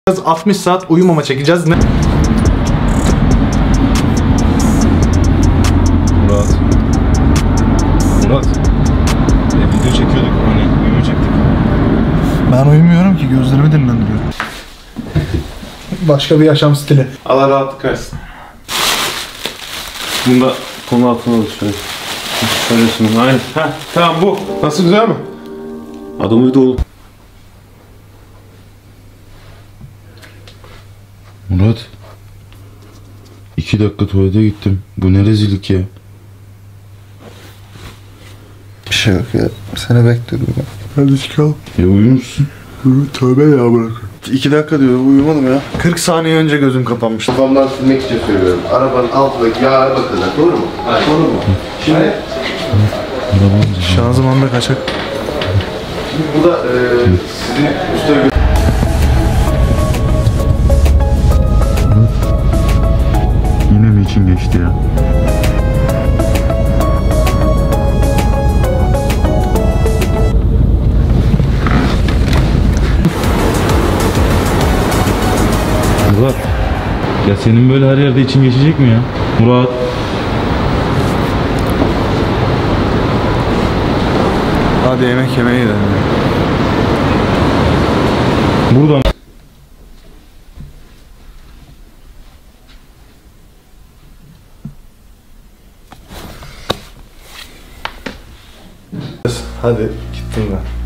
60 saat uyumama çekeceğiz. Ne? Murat. Video çekiyorduk, hani uyumayacaktık. Ben uyumuyorum ki, gözlerimi dinlendiriyorum. Başka bir yaşam stili. Allah rahatlık versin. Bunu da konu altına alır şöyle. Şöyle sunun, aynen. Heh, tamam bu. Nasıl, güzel mi? Adam uyudu oğlum. Murat. 2 dakika tuvalete gittim. Bu ne rezillik ya. Bir şey yok ya. Seni bekliyorum ya. Hadi çıkalım. Ya uyumuşsun. Tövbe ya, bırak. 2 dakika diyor, uyumadım ya. 40 saniye önce gözüm kapanmıştı. Kafamdan silmek için söylüyorum. Arabanın altındaki yağa bakacak, doğru mu? Hayır. Doğru mu? Şimdi Şanzımanda kaçak. bu da sizin usta Yine mi için geçti ya? Murat. Ya senin böyle her yerde için geçecek mi ya? Murat. Hadi yemek yemeye gidelim. Buradan. Hadi gittim ben.